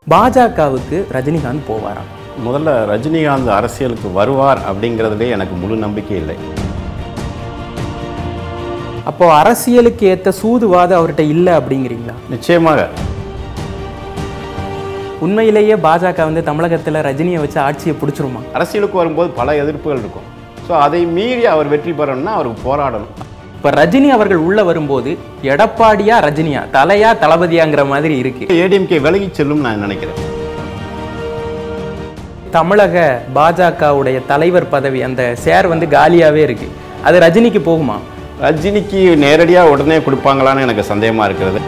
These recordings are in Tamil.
பாஜகவுக்கு ரஜினிகாந்த் போவாரா? முதல்ல ரஜினிகாந்த் அரசியலுக்கு வருவார் அப்படிங்கிறதுலே எனக்கு முழு நம்பிக்கை இல்லை. அப்போ அரசியலுக்கு ஏற்ற சூதுவாது அவர்கிட்ட இல்லை அப்படிங்கிறீங்களா? நிச்சயமாக. உண்மையிலேயே பாஜக தமிழகத்தில் ரஜினியை வச்சு ஆட்சியை பிடிச்சிருமா? அரசியலுக்கு வரும்போது பல எதிர்ப்புகள் இருக்கும். ஸோ அதை மீறி அவர் வெற்றி பெறணும்னா அவருக்கு போராடணும். இப்போ ரஜினி அவர்கள் உள்ள வரும்போது எடப்பாடியா ரஜினியா, தலையா தளபதியாங்கிற மாதிரி இருக்கு. ஏடிஎம்கே விலகி செல்லும் நான் நினைக்கிறேன். தமிழக பாஜகவுடைய தலைவர் பதவி அந்த சேர் காலியாவே இருக்கு. அது ரஜினிக்கு போகுமா? ரஜினிக்கு நேரடியாக உடனே கொடுப்பாங்களான்னு எனக்கு சந்தேகமாக இருக்கிறது.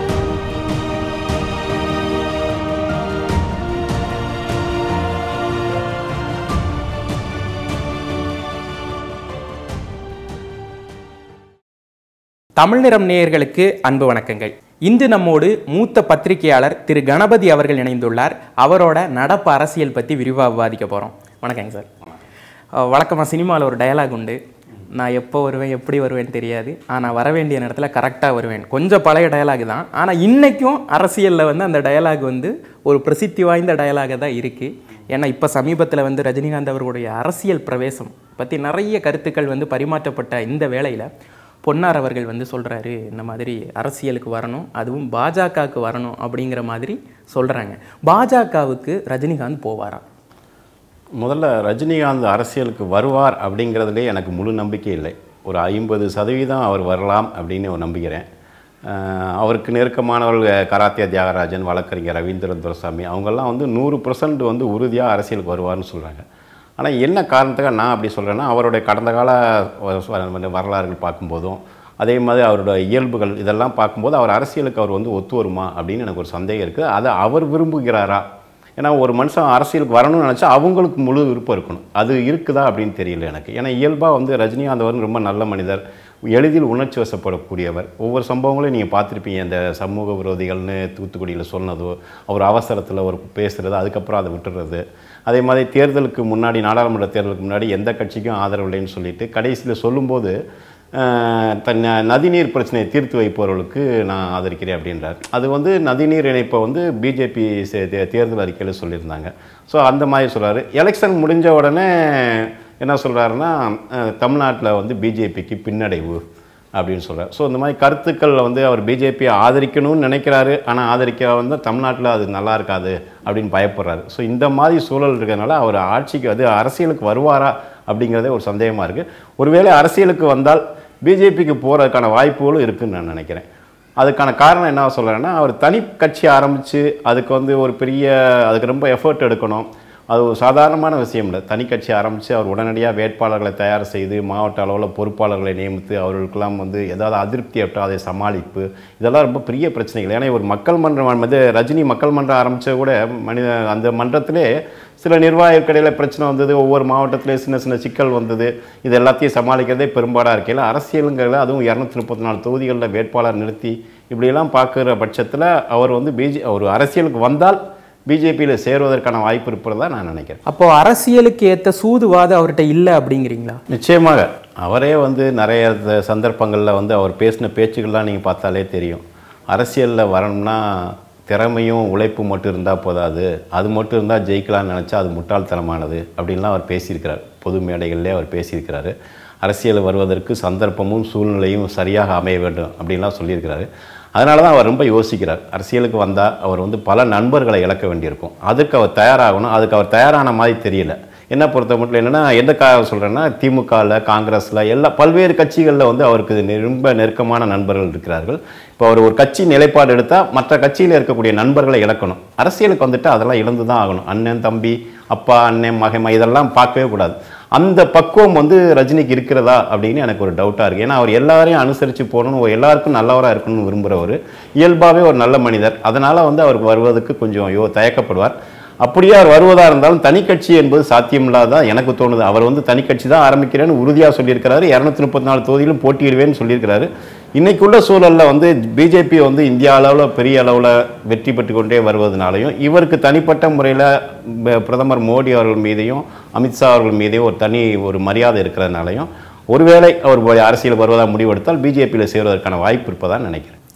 தமிழ் நிறம் நேயர்களுக்கு அன்பு வணக்கங்கள். இன்று நம்மோடு மூத்த பத்திரிகையாளர் திரு கணபதி அவர்கள் இணைந்துள்ளார். அவரோட நடப்பு அரசியல் பற்றி விரிவாக விவாதிக்க போகிறோம். வணக்கங்க சார். வழக்கமாக சினிமாவில் ஒரு டயலாக் உண்டு, நான் எப்போ வருவேன் எப்படி வருவேன்னு தெரியாது, ஆனால் வர வேண்டிய நேரத்தில் கரெக்டாக வருவேன். கொஞ்சம் பழைய டயலாக் தான், ஆனால் இன்றைக்கும் அரசியலில் அந்த டயலாக் ஒரு பிரசித்தி வாய்ந்த டயலாக தான் இருக்குது. ஏன்னா இப்போ சமீபத்தில் ரஜினிகாந்த் அவர்களுடைய அரசியல் பிரவேசம் பற்றி நிறைய கருத்துக்கள் பரிமாற்றப்பட்ட இந்த வேளையில் பொன்னார் அவர்கள் சொல்கிறாரு, இந்த மாதிரி அரசியலுக்கு வரணும், அதுவும் பாஜகவுக்கு வரணும் அப்படிங்கிற மாதிரி சொல்கிறாங்க. பாஜகவுக்கு ரஜினிகாந்த் போவாரா? முதல்ல ரஜினிகாந்த் அரசியலுக்கு வருவார் அப்படிங்கிறதுலே எனக்கு முழு நம்பிக்கை இல்லை. ஒரு 50% அவர் வரலாம் அப்படின்னு நம்புகிறேன். அவருக்கு நெருக்கமானவர்கள் கராத்தே தியாகராஜன், வழக்கறிஞர் ரவீந்திரன் துரைசாமி, அவங்கெல்லாம் 100% உறுதியாக அரசியலுக்கு வருவார்னு சொல்கிறாங்க. ஆனால் என்ன காரணத்துக்காக நான் அப்படி சொல்கிறேன்னா, அவருடைய கடந்த கால வரலாறுகள் பார்க்கும்போதும் அதே மாதிரி அவருடைய இயல்புகள் இதெல்லாம் பார்க்கும்போது அவர் அரசியலுக்கு அவர் ஒத்து வருமா அப்படின்னு எனக்கு ஒரு சந்தேகம் இருக்குது. அதை அவர் விரும்புகிறாரா? ஏன்னா ஒரு மனுஷன் அரசியலுக்கு வரணும்னு நினச்சா அவங்களுக்கு முழு விருப்பம் இருக்கணும். அது இருக்குதா அப்படின்னு தெரியல எனக்கு. ஏன்னா இயல்பாக ரஜினிகாந்த் அவர் ரொம்ப நல்ல மனிதர், எளிதில் உணர்ச்சி வசப்படக்கூடியவர். ஒவ்வொரு சம்பவங்களையும் நீங்கள் பார்த்துருப்பீங்க. இந்த சமூக விரோதிகள்னு தூத்துக்குடியில் சொன்னதோ, அவர் அவசரத்தில் ஒரு பேசுகிறது, அதுக்கப்புறம் அதை விட்டுறது. அதே மாதிரி தேர்தலுக்கு முன்னாடி, நாடாளுமன்ற தேர்தலுக்கு முன்னாடி எந்த கட்சிக்கும் ஆதரவு இல்லைன்னு சொல்லிட்டு கடைசியில் சொல்லும்போது தன் நதிநீர் பிரச்சனையை தீர்த்து வைப்பவர்களுக்கு நான் ஆதரிக்கிறேன் அப்படின்றார். அது நதிநீர் இணைப்பை பிஜேபி தேர்தல் அறிக்கையில் சொல்லியிருந்தாங்க. ஸோ அந்த மாதிரி சொல்கிறாரு. எலெக்ஷன் முடிஞ்ச உடனே என்ன சொல்கிறாருன்னா, தமிழ்நாட்டில் பிஜேபிக்கு பின்னடைவு அப்படின்னு சொல்கிறார். ஸோ இந்த மாதிரி கருத்துக்கள் அவர் பிஜேபியை ஆதரிக்கணும்னு நினைக்கிறாரு, ஆனால் ஆதரிக்க தமிழ்நாட்டில் அது நல்லா இருக்காது அப்படின்னு பயப்படுறாரு. ஸோ இந்த மாதிரி சூழல் இருக்கிறதுனால அவர் ஆட்சிக்கு அரசியலுக்கு வருவாரா அப்படிங்கிறதே ஒரு சந்தேகமாக இருக்குது. ஒருவேளை அரசியலுக்கு வந்தால் பிஜேபிக்கு போகிறதுக்கான வாய்ப்புகளும் இருக்குதுன்னு நான் நினைக்கிறேன். அதுக்கான காரணம் என்ன சொல்கிறேன்னா, அவர் தனி கட்சி ஆரம்பித்து அதுக்கு ஒரு பெரிய அதுக்கு ரொம்ப எஃபர்ட் எடுக்கணும். அது ஒரு சாதாரணமான விஷயம் இல்லை. தனி கட்சி ஆரம்பித்து அவர் உடனடியாக வேட்பாளர்களை தயார் செய்து மாவட்ட அளவில் பொறுப்பாளர்களை நியமித்து அவர்களுக்கெல்லாம் ஏதாவது அதிருப்தி ஏற்பட்டால் அதை சமாளிப்பு, இதெல்லாம் ரொம்ப பெரிய பிரச்சனைகள். ஏன்னா ஒரு மக்கள் மன்றம் ரஜினி மக்கள் மன்றம் ஆரம்பித்த கூட அந்த மன்றத்திலே சில நிர்வாகிகளுக்கிடையில் பிரச்சனை வந்தது, ஒவ்வொரு மாவட்டத்திலே சின்ன சின்ன சிக்கல் வந்தது. இது எல்லாத்தையும் சமாளிக்கிறதே பெரும்பாடாக இருக்கையில் அரசியலுங்கிறத அதுவும் 234 தொகுதிகளில் வேட்பாளர் நிறுத்தி இப்படியெல்லாம் பார்க்குற பட்சத்தில் அவர் ஒரு அரசியலுக்கு வந்தால் பிஜேபியில் சேருவதற்கான வாய்ப்பு இருப்பதா நான் நினைக்கிறேன். அப்போ அரசியலுக்கு ஏற்ற சூதுவாது அவர்கிட்ட இல்லை அப்படிங்கிறீங்களா? நிச்சயமாக. அவரே நிறைய சந்தர்ப்பங்களில் அவர் பேசின பேச்சுக்கள்லாம் நீங்கள் பார்த்தாலே தெரியும். அரசியலில் வரணும்னா திறமையும் உழைப்பு மட்டும் இருந்தால் போதாது, அது மட்டும் இருந்தால் ஜெயிக்கலாம்னு நினச்சா அது முட்டாள்தனமானது அப்படின்லாம் அவர் பேசியிருக்கிறார். பொது மேடைகளிலே அவர் பேசியிருக்கிறாரு. அரசியல் வருவதற்கு சந்தர்ப்பமும் சூழ்நிலையும் சரியாக அமைய வேண்டும் அப்படின்லாம் சொல்லியிருக்கிறாரு. அதனால தான் அவர் ரொம்ப யோசிக்கிறார். அரசியலுக்கு வந்தால் அவர் பல நண்பர்களை இழக்க வேண்டியிருக்கும். அதுக்கு அவர் தயாராகணும். அதுக்கு அவர் தயாரான மாதிரி தெரியல. என்ன பொறுத்த மட்டும் என்னென்னா, எதுக்காக சொல்கிறேன்னா, திமுகவில், காங்கிரஸில் பல்வேறு கட்சிகளில் அவருக்கு ரொம்ப நெருக்கமான நண்பர்கள் இருக்கிறார்கள். இப்போ அவர் ஒரு கட்சி நிலைப்பாடு எடுத்தால் மற்ற கட்சியில் இருக்கக்கூடிய நண்பர்களை இழக்கணும். அரசியலுக்கு அதெல்லாம் இழந்து தான் ஆகணும். அண்ணன் தம்பி, அப்பா அண்ணன் மகமை இதெல்லாம் பார்க்கவே கூடாது. அந்த பக்குவம் ரஜினிக்கு இருக்கிறதா அப்படின்னு எனக்கு ஒரு டவுட்டாக இருக்குது. ஏன்னா அவர் எல்லாரையும் அனுசரித்து போகணும், எல்லாருக்கும் நல்லவராக இருக்கணும்னு விரும்புகிறவர், இயல்பாகவே ஒரு நல்ல மனிதர். அதனால் அவருக்கு வருவதற்கு கொஞ்சம் தயக்கப்படுவார். அப்படியே அவர் வருவதாக இருந்தாலும் தனி கட்சி என்பது சாத்தியமில்லாதான் எனக்கு தோணுது. அவர் தனி கட்சி தான் ஆரம்பிக்கிறேன்னு உறுதியாக சொல்லியிருக்கிறாரு. 234 தொகுதியிலும் போட்டியிடுவேன்னு சொல்லியிருக்கிறாரு. இன்றைக்குள்ள சூழலில் பிஜேபி இந்தியா அளவில் பெரிய அளவில் வெற்றி பெற்று கொண்டே வருவதனாலையும் இவருக்கு தனிப்பட்ட முறையில் பிரதமர் மோடி அவர்கள் மீதையும் அமித்ஷா அவர்கள் மீதையும் ஒரு மரியாதை இருக்கிறதுனாலையும் ஒருவேளை அவர் அரசியல் வருவதாக முடிவெடுத்தால் பிஜேபியில் சேருவதற்கான வாய்ப்பு இருப்பதாக நினைக்கிறேன்.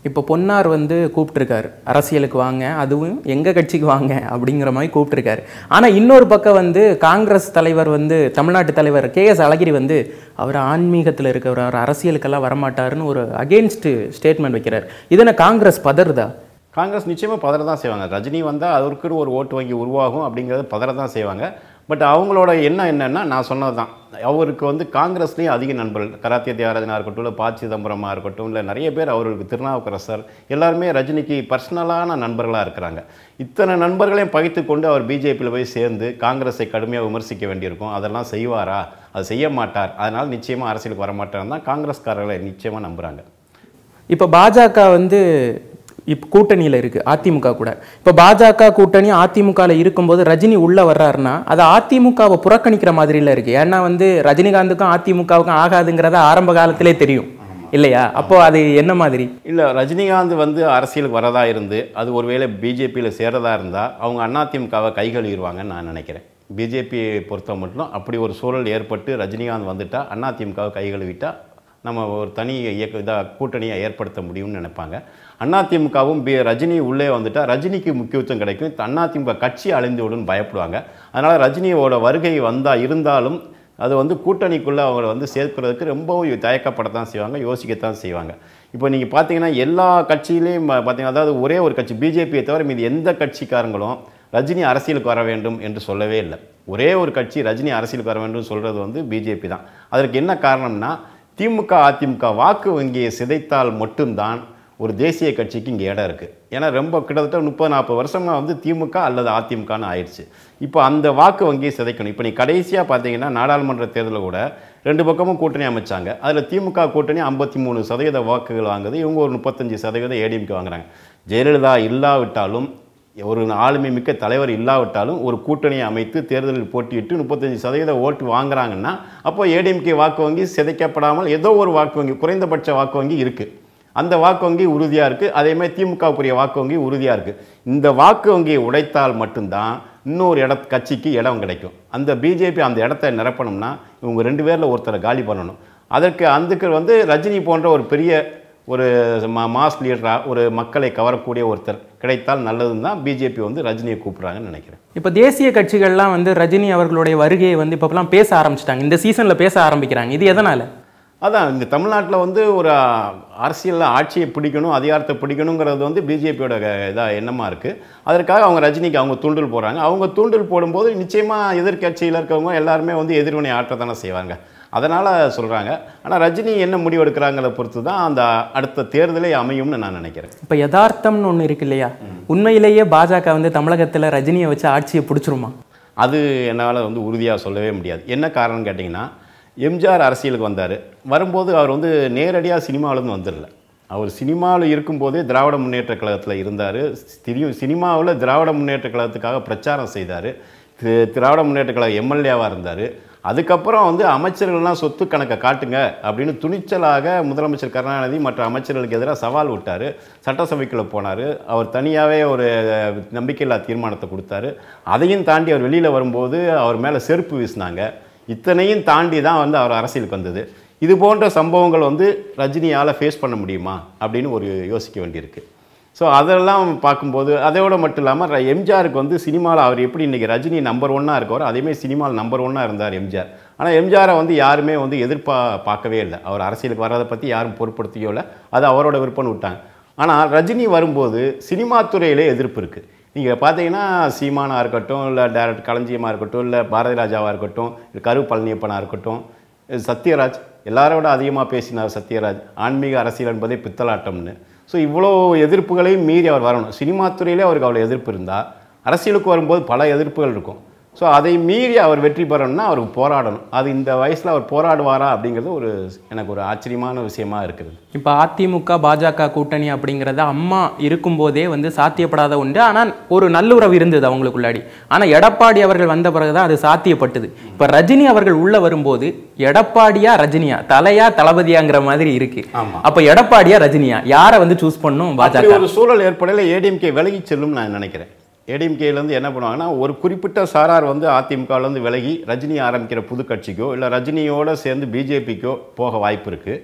இப்போ பொன்னார் வந்து கூப்பிட்டுருக்காரு அரசியலுக்கு வாங்க, அதுவும் எங்கள் கட்சிக்கு வாங்க அப்படிங்கிற மாதிரி கூப்பிட்டுருக்காரு. ஆனால் இன்னொரு பக்கம் வந்து காங்கிரஸ் தலைவர் வந்து தமிழ்நாட்டு தலைவர் KS அழகிரி வந்து அவர் ஆன்மீகத்தில் இருக்கிறவர், அவர் அரசியலுக்கெல்லாம் வரமாட்டாருன்னு ஒரு அகெயின்ஸ்ட் ஸ்டேட்மெண்ட் வைக்கிறார். இதனை காங்கிரஸ் பதறுதா? காங்கிரஸ் நிச்சயமாக பதற தான் செய்வாங்க. ரஜினி வந்தால் அதற்கு ஒரு ஓட்டு வங்கி உருவாகும் அப்படிங்கிறது பதற தான் செய்வாங்க. பட் அவங்களோட எண்ணம் என்னென்னா, நான் சொன்னது தான், அவருக்கு வந்து காங்கிரஸ்லேயும் அதிக நண்பர்கள், கராத்தே தியாகராஜனாக இருக்கட்டும், இல்லை ப. சிதம்பரமாக இருக்கட்டும், இல்லை நிறைய பேர் அவருக்கு, திருநாவுக்கரசர், எல்லாருமே ரஜினிக்கு பர்சனலான நண்பர்களாக இருக்கிறாங்க. இத்தனை நண்பர்களையும் பகிர்த்து கொண்டு அவர் பிஜேபியில் போய் சேர்ந்து காங்கிரஸை கடுமையாக விமர்சிக்க வேண்டியிருக்கும். அதெல்லாம் செய்வாரா? அது செய்ய மாட்டார். அதனால் நிச்சயமாக அரசியலுக்கு வரமாட்டார் தான் காங்கிரஸ்காரர்களை நிச்சயமாக நம்புகிறாங்க. இப்போ பாஜக வந்து இப்போ கூட்டணியில் இருக்குது அதிமுக கூட. இப்போ பாஜக கூட்டணி அதிமுகவில் இருக்கும்போது ரஜினி உள்ளே வர்றாருன்னா அது அதிமுகவை புறக்கணிக்கிற மாதிரில இருக்குது. ஏன்னா வந்து ரஜினிகாந்துக்கும் அதிமுகவுக்கும் ஆகாதுங்கிறத ஆரம்ப காலத்திலே தெரியும் இல்லையா? அப்போ அது என்ன மாதிரி? இல்லை, ரஜினிகாந்த் வந்து அரசியலுக்கு வரதா இருந்து அது ஒருவேளை பிஜேபியில் சேரதா இருந்தால் அவங்க அதிமுகவை கைகழுவிடுவாங்கன்னு நான் நினைக்கிறேன். பிஜேபியை பொறுத்த மட்டும் அப்படி ஒரு சூழல் ஏற்பட்டு ரஜினிகாந்த் வந்துட்டால் அதிமுகவை கைகழுவிட்டால் நம்ம ஒரு தனி கூட்டணியை ஏற்படுத்த முடியும்னு நினைப்பாங்க. அதிமுகவும் ரஜினி உள்ளே வந்துட்டால் ரஜினிக்கு முக்கியத்துவம் கிடைக்கும், அதிமுக கட்சி அழிந்து விடுன்னு பயப்படுவாங்க. அதனால் ரஜினியோட வருகை இருந்தாலும் அது வந்து கூட்டணிக்குள்ளே அவங்களை வந்து சேர்க்கிறதுக்கு ரொம்பவும் தயக்கப்படத்தான் செய்வாங்க, யோசிக்கத்தான் செய்வாங்க. இப்போ நீங்கள் பார்த்தீங்கன்னா எல்லா கட்சியிலையும் பார்த்தீங்கன்னா, அதாவது ஒரே ஒரு கட்சி பிஜேபியை தவிர மீது எந்த கட்சிக்காரங்களும் ரஜினி அரசியலுக்கு வர வேண்டும் என்று சொல்லவே இல்லை. ஒரே ஒரு கட்சி ரஜினி அரசியலுக்கு வர வேண்டும் சொல்கிறது வந்து பிஜேபி தான். அதற்கு என்ன காரணம்னா, திமுக அதிமுக வாக்கு வங்கியை சிதைத்தால் மட்டும்தான் ஒரு தேசிய கட்சிக்கு இங்கே இடம் இருக்குது. ஏன்னா ரொம்ப கிட்டத்தட்ட 30-40 வருஷமாக வந்து திமுக அல்லது அதிமுகன்னு ஆயிடுச்சு. இப்போ அந்த வாக்கு வங்கியை சிதைக்கணும். இப்போ நீ கடைசியாக பார்த்தீங்கன்னா நாடாளுமன்ற தேர்தலில் கூட 2 பக்கமும் கூட்டணி அமைச்சாங்க. அதில் திமுக கூட்டணி 53% வாக்குகள் வாங்குது, இவங்க ஒரு 35% ஏடிஎம்கே வாங்குறாங்க. ஜெயலலிதா இல்லாவிட்டாலும், ஒரு ஆளுமை மிக்க தலைவர் இல்லாவிட்டாலும் ஒரு கூட்டணியை அமைத்து தேர்தலில் போட்டியிட்டு 35% ஓட்டு வாங்குறாங்கன்னா அப்போ ஏடிஎம்கே வாக்கு வங்கி சிதைக்கப்படாமல் ஏதோ ஒரு வாக்கு வங்கி, குறைந்தபட்ச வாக்கு வங்கி இருக்குது. அந்த வாக்கு வங்கி உறுதியாக இருக்குது. அதேமாதிரி திமுகவுக்குரிய வாக்கு வங்கி உறுதியாக இருக்குது. இந்த வாக்கு வங்கியை உடைத்தால் மட்டும்தான் இன்னொரு கட்சிக்கு இடம் கிடைக்கும். அந்த பிஜேபி அந்த இடத்த நிரப்பணும்னா இவங்க 2 பேரில் ஒருத்தரை காலி பண்ணணும். அதுக்கு வந்து ரஜினி போன்ற ஒரு பெரிய ஒரு மாஸ் லீடராக ஒரு மக்களை கவரக்கூடிய ஒருத்தர் கிடைத்தால் நல்லதுன்னு தான் பிஜேபி வந்து ரஜினியை கூப்பிட்றாங்கன்னு நினைக்கிறேன். இப்போ தேசிய கட்சிகள்லாம் வந்து ரஜினி அவர்களுடைய வருகையை வந்து இப்போலாம் பேச ஆரம்பிச்சிட்டாங்க, இந்த சீசனில் பேச ஆரம்பிக்கிறாங்க. இது எதனால்? அதான், இந்த தமிழ்நாட்டில் வந்து ஒரு அரசியலில் ஆட்சியை பிடிக்கணும், அதிகாரத்தை பிடிக்கணுங்கிறது வந்து பிஜேபியோட எண்ணமாக இருக்குது. அதற்காக அவங்க ரஜினிக்கு அவங்க தூண்டல் போடுறாங்க. அவங்க தூண்டல் போடும்போது நிச்சயமாக எதிர்கட்சியில் இருக்கவங்க எல்லாருமே வந்து எதிர்வினை ஆற்றத்தானே செய்வாங்க. அதனால் சொல்கிறாங்க. ஆனால் ரஜினி என்ன முடிவு எடுக்கிறாங்கிறத பொறுத்து தான் அந்த அடுத்த தேர்தலே அமையும்னு நான் நினைக்கிறேன். இப்போ யதார்த்தம்னு ஒன்று இருக்கு இல்லையா? உண்மையிலேயே பாஜக வந்து தமிழகத்தில் ரஜினியை வச்சு ஆட்சியை பிடிச்சிருமா? அது என்னால் வந்து உறுதியாக சொல்லவே முடியாது. என்ன காரணம்னு கேட்டிங்கன்னா, எம்ஜிஆர் அரசியலுக்கு வந்தார். வரும்போது அவர் வந்து நேரடியாக சினிமாவிலேருந்து வந்துடல. அவர் சினிமாவில் இருக்கும்போதே திராவிட முன்னேற்ற கழகத்தில் இருந்தார். சினிமாவில் திராவிட முன்னேற்ற கழகத்துக்காக பிரச்சாரம் செய்தார். திராவிட முன்னேற்ற கழக எம்எல்ஏவாக இருந்தார். அதுக்கப்புறம் வந்து அமைச்சர்கள்லாம் சொத்து கணக்கை காட்டுங்க அப்படின்னு துணிச்சலாக முதலமைச்சர் கருணாநிதி மற்ற அமைச்சர்களுக்கு எதிராக சவால் விட்டார். சட்டசபைக்குள்ளே போனார். அவர் தனியாகவே ஒரு நம்பிக்கையில்லா தீர்மானத்தை கொடுத்தாரு. அதையும் தாண்டி அவர் வெளியில் வரும்போது அவர் மேலே செருப்பு வீசினாங்க. இத்தனையும் தாண்டி தான் வந்து அவர் அரசியலுக்கு வந்தது. இது போன்ற சம்பவங்கள் வந்து ரஜினியால் ஃபேஸ் பண்ண முடியுமா அப்படின்னு ஒரு யோசிக்க வேண்டியிருக்கு. ஸோ அதெல்லாம் பார்க்கும்போது அதோட மட்டும் இல்லாமல் எம்ஜிஆருக்கு வந்து சினிமாவில் அவர் எப்படி இன்றைக்கி ரஜினி நம்பர் 1 இருக்காரோ அதேமாதிரி சினிமாவில் நம்பர் 1 இருந்தார் எம்ஜிஆர். ஆனால் எம்ஜிஆரை வந்து யாருமே வந்து பார்க்கவே இல்லை. அவர் அரசியலுக்கு வர்றதை பற்றி யாரும் பொருட்படுத்தியோ இல்லை, அது அவரோட விருப்பம்னு விட்டாங்க. ஆனால் ரஜினி வரும்போது சினிமா துறையிலே எதிர்ப்பு இருக்குது. நீங்கள் பார்த்தீங்கன்னா சீமானாக இருக்கட்டும், இல்லை டைரக்டர் களஞ்சியமாக இருக்கட்டும், இல்லை பாரதி ராஜாவாக இருக்கட்டும், கரு பழனியப்பனாக இருக்கட்டும், சத்யராஜ், எல்லாரோட அதிகமாக பேசினார் சத்யராஜ். ஆன்மீக அரசியல் என்பதே பித்தலாட்டம்னு. ஸோ இவ்வளோ எதிர்ப்புகளையும் மீறி அவர் வரணும். சினிமா துறையிலே அவருக்கு அவ்வளோ எதிர்ப்பு இருந்தால் அரசியலுக்கு வரும்போது பல எதிர்ப்புகள் இருக்கும். ஸோ அதை மீறி அவர் வெற்றி பெறணும்னா அவருக்கு போராடணும். அது இந்த வயசில் அவர் போராடுவாரா அப்படிங்கிறது எனக்கு ஒரு ஆச்சரியமான விஷயமா இருக்குது. இப்போ அதிமுக பாஜக கூட்டணி அப்படிங்கிறத அம்மா இருக்கும்போதே வந்து சாத்தியப்படாத ஒன்று. ஆனால் ஒரு நல்லுறவு இருந்தது அவங்களுக்குள்ளாடி. ஆனால் எடப்பாடி அவர்கள் வந்த பிறகுதான் அது சாத்தியப்பட்டது. இப்போ ரஜினி அவர்கள் உள்ள வரும்போது எடப்பாடியா ரஜினியா, தலையா தளபதியாங்கிற மாதிரி இருக்கு. அப்போ எடப்பாடியா ரஜினியா, யாரை வந்து சூஸ் பண்ணும் பாஜக? ஒரு சூழல் ஏற்படையில் ஏடிஎம்கே விலகி செல்லும் நான் நினைக்கிறேன். ஏடிஎம்கேலேருந்து என்ன பண்ணுவாங்கன்னா, ஒரு குறிப்பிட்ட சாரார் வந்து அதிமுகலேருந்து விலகி ரஜினி ஆரம்பிக்கிற புது கட்சிக்கோ இல்லை ரஜினியோடு சேர்ந்து பிஜேபிக்கோ போக வாய்ப்பு இருக்குது.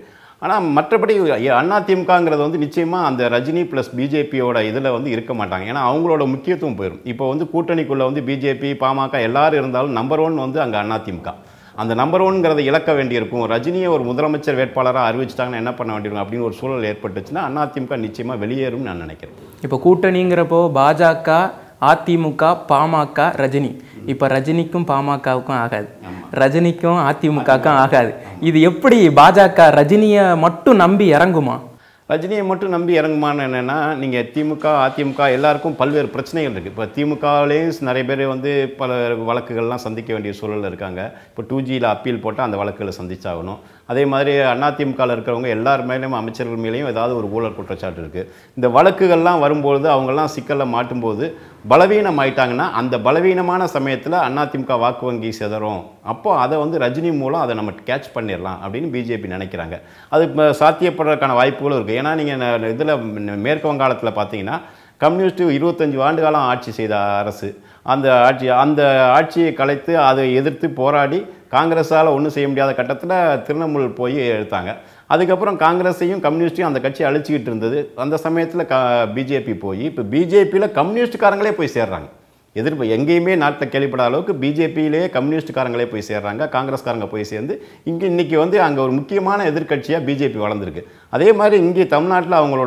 ஆனால் மற்றபடி அதிமுகங்கிறது வந்து நிச்சயமாக அந்த ரஜினி ப்ளஸ் பிஜேபியோட இதில் வந்து இருக்க மாட்டாங்க. ஏன்னா அவங்களோட முக்கியத்துவம் போயிடும். இப்போ வந்து கூட்டணிக்குள்ளே வந்து பிஜேபி, பாமக எல்லாரும் இருந்தாலும் நம்பர் 1 வந்து அங்கே அதிமுக. அந்த நம்பர் 1ங்கிறத இழக்க வேண்டியிருக்கும். ரஜினியை ஒரு முதலமைச்சர் வேட்பாளராக அறிவிச்சிட்டாங்கன்னா என்ன பண்ண வேண்டியிருக்கும் அப்படின்னு ஒரு சூழல் ஏற்பட்டுச்சுன்னா அதிமுக நிச்சயமாக வெளியேறும்னு நான் நினைக்கிறேன். இப்போ கூட்டணிங்கிறப்போ பாஜக, அதிமுக, பாமக, ரஜினி. இப்போ ரஜினிக்கும் பாமகவுக்கும் ஆகாது, ரஜினிக்கும் அதிமுகவுக்கும் ஆகாது. இது எப்படி பாஜக ரஜினியை மட்டும் நம்பி இறங்குமா? ரஜினியை மட்டும் நம்பி இறங்குமான்னு என்னென்னா, நீங்கள் திமுக, அதிமுக எல்லாருக்கும் பல்வேறு பிரச்சனைகள் இருக்குது. இப்போ திமுகவிலேயும் நிறைய பேர் வந்து பல வழக்குகள்லாம் சந்திக்க வேண்டிய சூழலில் இருக்காங்க. இப்போ 2Gயில் அப்பீல் போட்டால் அந்த வழக்குகளை சந்திச்சாகணும். அதே மாதிரி அதிமுகவில் இருக்கிறவங்க எல்லார் மேலேயும் அமைச்சர்கள் மேலேயும் ஏதாவது ஒரு ஊழல் குற்றச்சாட்டு இருக்குது. இந்த வழக்குகள்லாம் வரும்போது அவங்கெல்லாம் சிக்கலில் மாட்டும்போது பலவீனம் ஆயிட்டாங்கன்னா அந்த பலவீனமான சமயத்தில் அதிமுக வாக்கு வங்கி சிதறும். அப்போது அதை வந்து ரஜினி மூலம் அதை நம்ம கேட்ச் பண்ணிடலாம் அப்படின்னு பிஜேபி நினைக்கிறாங்க. அது சாத்தியப்படுறதுக்கான வாய்ப்புகளும் இருக்குது. ஏன்னா நீங்கள் இதில் மேற்கு வங்காளத்தில் பார்த்தீங்கன்னா கம்யூனிஸ்ட் 25 ஆண்டு காலம் ஆட்சி செய்த அரசு. அந்த ஆட்சியை கலைத்து அதை எதிர்த்து போராடி காங்கிரஸால் ஒன்றும் செய்ய முடியாத கட்டத்தில் திரிணாமுல் போய் எடுத்தாங்க. அதுக்கப்புறம் காங்கிரஸையும் கம்யூனிஸ்டையும் அந்த கட்சி அழிச்சிக்கிட்டு இருந்தது. அந்த சமயத்தில் பிஜேபி போய் இப்போ பிஜேபியில் கம்யூனிஸ்டுக்காரங்களே போய் சேர்றாங்க. எங்கேயுமே நாட்டில் கேள்விப்படாத அளவுக்கு பிஜேபியிலேயே கம்யூனிஸ்டுக்காரங்களே போய் சேர்றாங்க. காங்கிரஸ்காரங்க போய் சேர்ந்து இன்றைக்கி வந்து அங்கே ஒரு முக்கியமான எதிர்க்கட்சியாக பிஜேபி வளர்ந்துருக்கு. அதே மாதிரி இங்கே தமிழ்நாட்டில் அவங்களோட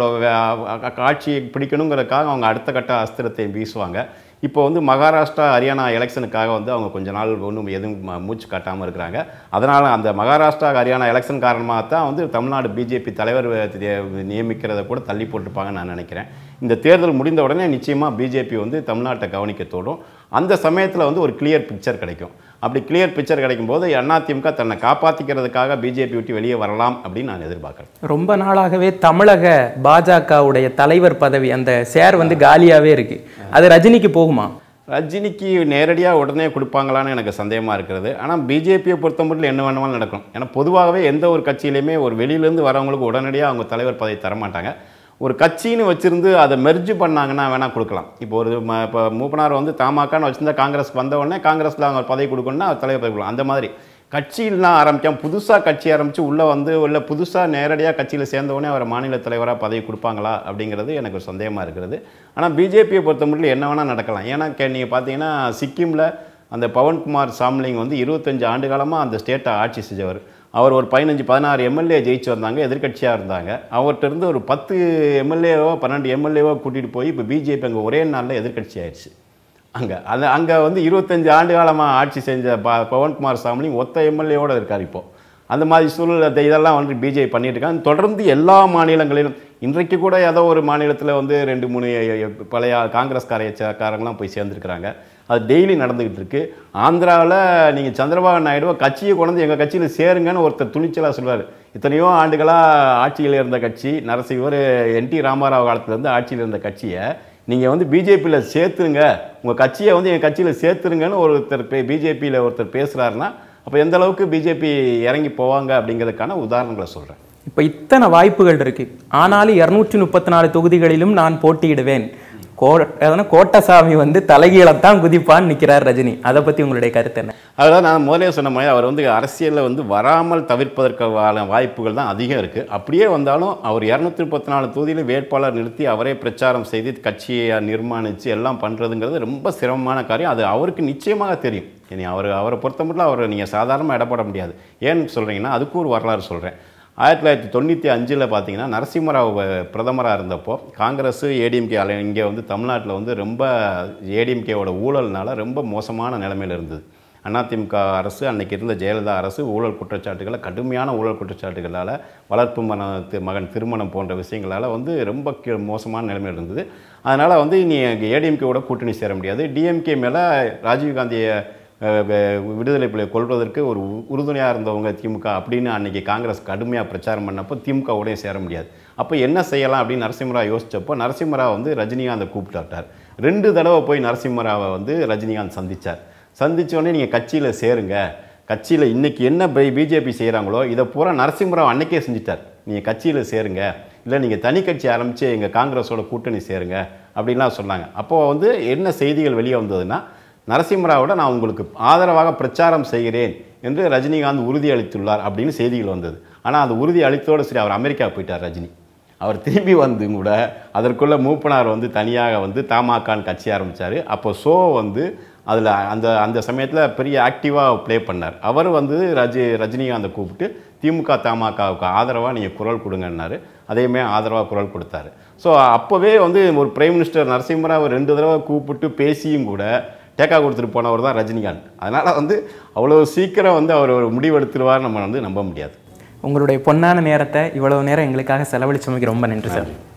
ஆட்சியை பிடிக்கணுங்கிறதுக்காக அவங்க அடுத்த கட்ட அஸ்திரத்தை வீசுவாங்க. இப்போ வந்து மகாராஷ்டிரா, ஹரியானா எலெக்ஷனுக்காக வந்து அவங்க கொஞ்ச நாள் ஒன்றும் எதுவும் மூச்சு காட்டாமல் இருக்கிறாங்க. அதனால் அந்த மகாராஷ்டிரா, ஹரியானா எலெக்ஷன் காரணமாக தான் வந்து தமிழ்நாடு பிஜேபி தலைவர் நியமிக்கிறத கூட தள்ளி போட்டிருப்பாங்கன்னு நான் நினைக்கிறேன். இந்த தேர்தல் முடிந்த உடனே நிச்சயமாக பிஜேபி வந்து தமிழ்நாட்டை கவனிக்க தோடும். அந்த சமயத்தில் வந்து ஒரு கிளியர் பிக்சர் கிடைக்கும். அப்படி கிளியர் பிக்சர் கிடைக்கும் போது அதிமுக தன்னை காப்பாற்றிக்கிறதுக்காக பிஜேபி விட்டு வெளியே வரலாம் அப்படின்னு நான் எதிர்பார்க்குறேன். ரொம்ப நாளாகவே தமிழக பாஜகவுடைய தலைவர் பதவி அந்த சேர் வந்து காலியாகவே இருக்குது. அது ரஜினிக்கு போகுமா? ரஜினிக்கு நேரடியாக உடனே கொடுப்பாங்களான்னு எனக்கு சந்தேகமாக இருக்கிறது. ஆனால் பிஜேபியை பொறுத்த மட்டும் என்ன வேணுமாலும் நடக்கும். ஏன்னா பொதுவாகவே எந்த ஒரு கட்சியிலையுமே ஒரு வெளியிலேருந்து வரவங்களுக்கு உடனடியாக அவங்க தலைவர் பதவி தரமாட்டாங்க. ஒரு கட்சின்னு வச்சுருந்து அதை மெர்ஜ் பண்ணாங்கன்னா வேணால் கொடுக்கலாம். இப்போ இப்போ மூப்பனார் வந்து தமாகன்னு வச்சுருந்தா காங்கிரஸ்க்கு வந்த உடனே காங்கிரஸில் அவங்க பதவி கொடுக்கணும்னா தலைவர் பதவி கொடுக்கலாம். அந்த மாதிரி கட்சியிலாம் ஆரம்பிக்காம புதுசாக கட்சி ஆரம்பித்து உள்ளே புதுசாக நேரடியாக கட்சியில் சேர்ந்தவொடனே அவரை மாநில தலைவராக பதவி கொடுப்பாங்களா அப்படிங்கிறது எனக்கு ஒரு சந்தேகமாக இருக்கிறது. ஆனால் பிஜேபியை பொறுத்த மட்டும் என்ன வேணால் நடக்கலாம். ஏன்னா நீங்கள் பார்த்தீங்கன்னா சிக்கிமில் அந்த பவன்குமார் சாம்லிங் வந்து 25 ஆண்டு காலமாக அந்த ஸ்டேட்டை ஆட்சி செஞ்சவர். அவர் ஒரு 15-16 எம்எல்ஏ ஜெயிச்சு வந்தாங்க, எதிர்கட்சியாக இருந்தாங்க. அவர்கிட்ட இருந்து ஒரு 10 எம்எல்ஏவோ 12 எம்எல்ஏவோ கூட்டிகிட்டு போய் இப்போ பிஜேபி அங்கே ஒரே நாளில் எதிர்கட்சி ஆயிடுச்சு. அங்கே வந்து 25 ஆண்டு காலமாக ஆட்சி செஞ்ச பவன்குமார் சாம்லிங் ஒத்த எம்எல்ஏவோடு இருக்கார். இப்போது அந்த மாதிரி சூழல் இதெல்லாம் வந்து பிஜேபி பண்ணிட்டு இருக்காங்க. தொடர்ந்து எல்லா மாநிலங்களிலும் இன்றைக்கு கூட ஏதோ ஒரு மாநிலத்தில் வந்து 2-3 பழைய காங்கிரஸ்காரங்களாம் போய் சேர்ந்துருக்கிறாங்க. அது டெய்லி நடந்துக்கிட்டு இருக்கு. ஆந்திராவில் நீங்கள் சந்திரபாபு நாயுடுவை கட்சியை கொண்டு எங்கள் கட்சியில் சேருங்கன்னு ஒருத்தர் துணிச்சலாக சொல்லுவார். இத்தனையோ ஆண்டுகளாக ஆட்சியில் இருந்த கட்சி நரசிம்மர் NT ராமாராவ் காலத்துலேருந்து ஆட்சியில் இருந்த கட்சியை நீங்கள் வந்து பிஜேபியில் சேர்த்துருங்க, உங்கள் கட்சியை வந்து எங்கள் கட்சியில் சேர்த்துருங்கன்னு ஒருத்தர் பிஜேபியில் ஒருத்தர் பேசுகிறாருன்னா அப்போ எந்த அளவுக்கு பிஜேபி இறங்கி போவாங்க அப்படிங்கிறதுக்கான உதாரணங்களை சொல்கிறேன். இப்போ இத்தனை வாய்ப்புகள் இருக்குது, ஆனாலும் 234 தொகுதிகளிலும் நான் போட்டியிடுவேன். கோட்டசாமி வந்து தலைகீழத்தான் குதிப்பான்னு நிற்கிறார் ரஜினி. அதை பற்றி உங்களுடைய கருத்து என்ன? அதாவது நான் முதலே சொன்ன மாதிரி அவர் வந்து அரசியலில் வந்து வராமல் தவிர்ப்பதற்கான வாய்ப்புகள் தான் அதிகம் இருக்குது. அப்படியே வந்தாலும் அவர் 234 தொகுதியில் வேட்பாளர் நிறுத்தி அவரே பிரச்சாரம் செய்து கட்சியை நிர்மாணித்து எல்லாம் பண்ணுறதுங்கிறது ரொம்ப சிரமமான காரியம். அது அவருக்கு நிச்சயமாக தெரியும். இனி அவரை பொறுத்த மட்டும் அவரை நீங்கள் சாதாரணமாக இடப்பட முடியாது. ஏன்னு சொல்கிறீங்கன்னா அதுக்கு ஒரு வரலாறு சொல்கிறேன். 1995 பார்த்தீங்கன்னா நரசிம்மராவ் பிரதமராக இருந்தப்போ காங்கிரஸ் ஏடிஎம்கே இங்கே வந்து தமிழ்நாட்டில் வந்து ரொம்ப ஏடிஎம்கேவோட ஊழல்னால ரொம்ப மோசமான நிலைமையில் இருந்தது. அதிமுக அரசு அன்றைக்கி இருந்த ஜெயலலிதா அரசு ஊழல் குற்றச்சாட்டுகளை கடுமையான ஊழல் குற்றச்சாட்டுகளால் வளர்ப்பு மகன் திருமணம் போன்ற விஷயங்களால் வந்து ரொம்ப மோசமான நிலைமையில் இருந்தது. அதனால் வந்து நீ ஏடிஎம்கேவோட கூட்டணி சேர முடியாது. டிஎம்கே மேலே ராஜீவ்காந்தியை விடுதலை புலியை கொள்வதற்கு ஒரு உறுதுணையாக இருந்தவங்க திமுக அப்படின்னு அன்றைக்கி காங்கிரஸ் கடுமையாக பிரச்சாரம் பண்ணப்போ திமுகவோடய சேர முடியாது. அப்போ என்ன செய்யலாம் அப்படின்னு நரசிம்மராவ் யோசித்தப்போ நரசிம்மராவ் வந்து ரஜினிகாந்தை கூப்பிட்டார். 2 தடவை போய் நரசிம்மராவை வந்து ரஜினிகாந்த் சந்தித்தார். சந்தித்தோடனே நீங்கள் கட்சியில் சேருங்க, கட்சியில் இன்றைக்கி என்ன பிஜேபி செய்கிறாங்களோ இதை பூரா நரசிம்மராவ் அன்றைக்கே செஞ்சிட்டார். நீங்கள் கட்சியில் சேருங்க, இல்லை நீங்கள் தனி கட்சி ஆரம்பித்து எங்கள் காங்கிரஸோட கூட்டணி சேருங்க அப்படின்லாம் சொன்னாங்க. அப்போது வந்து என்ன செய்திகள் வெளியே வந்ததுன்னா நரசிம்மராவோட நான் உங்களுக்கு ஆதரவாக பிரச்சாரம் செய்கிறேன் என்று ரஜினிகாந்த் உறுதி அளித்துள்ளார் அப்படின்னு செய்திகள் வந்தது. ஆனால் அந்த உறுதி அளித்தோடு சரி அவர் அமெரிக்கா போயிட்டார் ரஜினி. அவர் திரும்பி வந்து கூட அதற்குள்ள மூப்பனார் வந்து தனியாக வந்து தமாகான்னு கட்சி ஆரம்பித்தார். அப்போ வந்து அதில் அந்த சமயத்தில் பெரிய ஆக்டிவாக ப்ளே பண்ணார். அவர் வந்து ரஜினிகாந்தை கூப்பிட்டு திமுக தமாகாவுக்கு ஆதரவாக நீங்கள் குரல் கொடுங்கன்னாரு. அதேமாதிரி ஆதரவாக குரல் கொடுத்தாரு. ஸோ அப்போவே வந்து ஒரு பிரைம் மினிஸ்டர் நரசிம்மராவை 2 தடவை கூப்பிட்டு பேசியும் கூட டேக்கா கொடுத்துட்டு போனவர் தான் ரஜினிகாந்த். அதனால் வந்து அவ்வளோ சீக்கிரம் வந்து அவர் ஒரு முடிவெடுத்துருவார் நம்ம வந்து நம்ப முடியாது. உங்களுடைய பொன்னான நேரத்தை இவ்வளவு நேரம் எங்களுக்காக செலவழிச்சமைக்கு ரொம்ப நன்றி சார்.